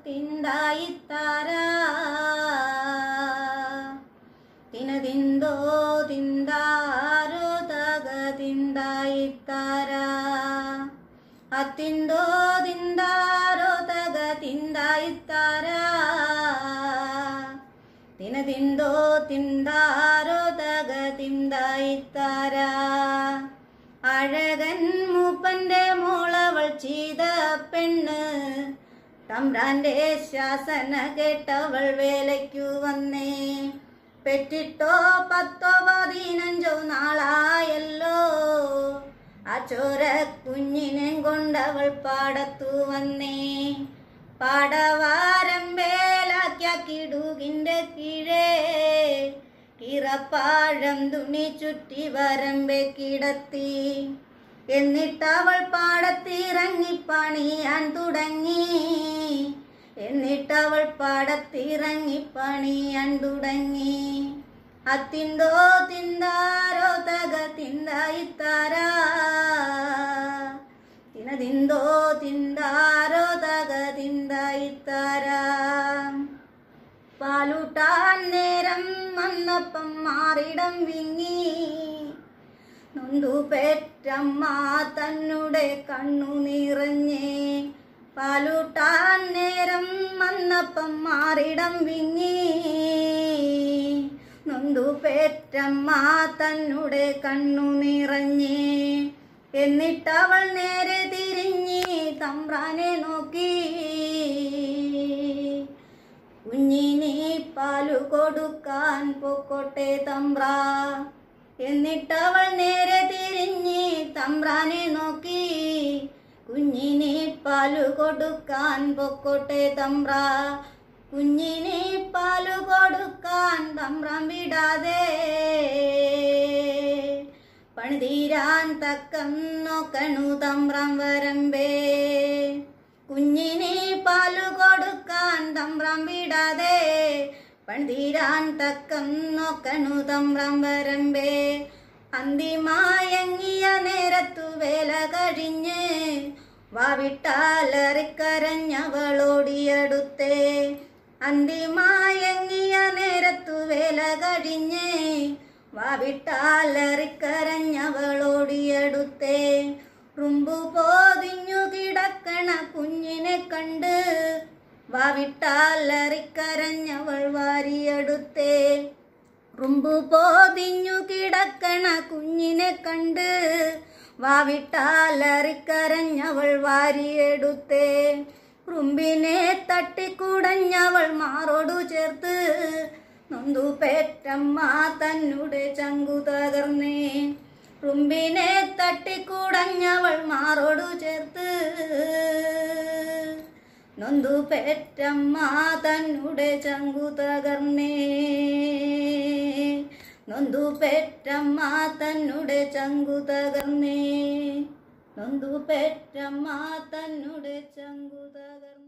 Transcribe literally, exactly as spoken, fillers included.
ತಿಂದಾಯಿತ್ತಾರ ತಿನದಿಂದೋ ತಿಂದಾರೋ ತಗ ತಿಂದಾಯಿತ್ತಾರ ಅತ್ತಿಂದೋ ತಿಂದಾರೋ ತಗ ತಿಂದಾಯಿತ್ತಾರ തിനതിന്തോ തിന്താരോ തക തിന്തായിത്താര അഴകൻ മൂപ്പന്റെ മോളവൾ ചെയ്ത പെണ്ണ് തമ്പ്രാന്റെ ശാസന കേട്ടവൾ വേലയ്ക്കു വന്നേ പെറ്റിട്ടോ പത്തോ പതിനഞ്ചോ നാളായല്ലോ ആ ചോര കുഞ്ഞിനെ കൊണ്ടവൾ പാടത്തു വന്നേ പാടവാരമ്പേലാക്കിടുകിന്റെ കീഴേ കിറപ്പാഴം തുണി ചുറ്റി വരമ്പെ കിടത്തി എന്നിട്ടവൾ പാടത്തിറങ്ങി പണിയാൻ തുടങ്ങി എന്നിട്ടവൾ പാടത്തിറങ്ങി പണിയാൻ തുടങ്ങി അത്തിന്തോ തിന്താരോ തക തിന്തായിത്താര തിനതിന്തോ തിന്താരോ തക തിന്തായിത്താര പാലൂട്ടാൻ നേരം വന്നപ്പം മാറിടം വിങ്ങി നൊന്തു പെറ്റമ്മ തന്നുടെ കണ്ണു നിറഞ്ഞേ പാലൂട്ടാൻ നേരം വന്നപ്പം മാറിടം വിങ്ങി നൊന്തു പെറ്റമ്മ തന്നുടെ കണ്ണു നിറഞ്ഞേ എന്നിട്ടവൾ നേരെ തിരിഞ്ഞി തമ്പ്രാനെ നോക്കി കുഞ്ഞിനെ പാലു കൊടുക്കാൻ പൊക്കോട്ടെ തമ്പ്രാ എന്നിട്ടവൾ നേരെ തിരിഞ്ഞി തമ്പ്രാനെ നോക്കി കുഞ്ഞിനെ പാലു കൊടുക്കാൻ പൊക്കോട്ടെ തമ്പ്രാ കുഞ്ഞിനെ പാലു കൊടുക്കാൻ തമ്പ്രാൻ വിടാതെ പണിതീരാൻ തക്കം നോക്കണു തമ്പ്രാൻ വരമ്പേ കുഞ്ഞിനെ പാലു കൊടുക്കാൻ തമ്പ്രാൻ വിടാതെ പണിതീരാൻ തക്കം നോക്കണു തമ്പ്രാൻ വരമ്പേ അന്തിമായങ്ങിയ നേരത്തു വേല കഴിഞ്ഞ് വാവിട്ടാലറിക്കരഞ്ഞവളോടിയടുത്തേ അന്തിമായങ്ങിയ നേരത്തു വേല കഴിഞ്ഞ് വാവിട്ടാലറിക്കരഞ്ഞവളോടിയടുത്തേ റുമ്പു പോതിഞ്ഞു കിടക്കണ കുഞ്ഞിനെ കണ്ട് വാവിട്ടാലറിക്കരഞ്ഞവൾ വാരിയെടുത്തേ റുമ്പു പോതിഞ്ഞു കിടക്കണ കുഞ്ഞിനെ കണ്ട് വാവിട്ടാലറിക്കരഞ്ഞവൾ വാരിയെടുത്തേ റുമ്പിനെ തട്ടിക്കുടഞ്ഞവൾ മാറോടു ചേർത്ത് നൊന്തു പെറ്റമ്മ തന്നുടെ ചങ്കു തകർന്നേ റുമ്പിനെ തട്ടിക്കുടഞ്ഞവൾ മാറോടു ചേർത്ത് നൊന്തു പെറ്റമ്മ തന്നുടെ ചങ്കു തകർന്നേ നൊന്തു പെറ്റമ്മ തന്നുടെ ചങ്കു തകർന്നേ നൊന്തു പെറ്റമ്മ തന്നുടെ ചങ്കു തകർന്നേ.